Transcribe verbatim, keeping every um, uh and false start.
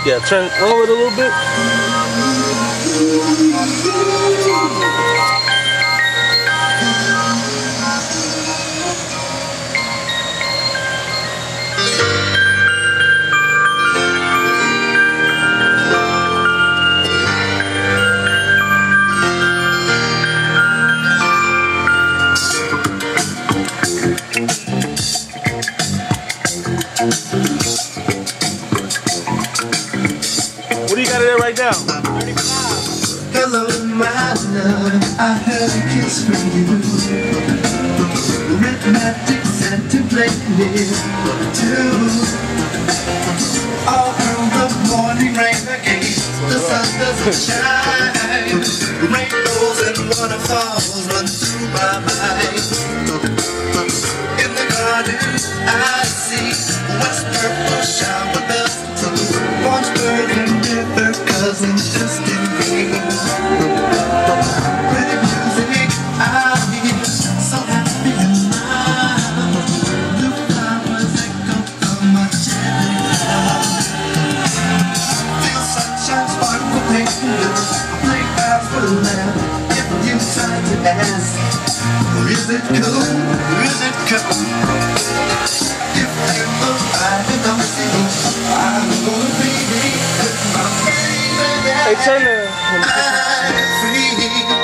Yeah, turn over it a little bit. What do you got in there right now? Hello, my love, I have a kiss from you. Rhythmatic set to play it too. All through the morning rain again, the sun doesn't shine. Rainbows and waterfalls run through my mind. In the garden I see west purple shower bells, Orangeburg and river cousins just in green. Pretty music I hear, so happy and loud. Blue flowers echo from my cherry cloud. Feel sunshine sparkle paper, play cards for the lamp. If you try to ask, is it cool, is it cool? If they look right and don't see, I'm gonna be with my baby. Hey, turn the... I'm free.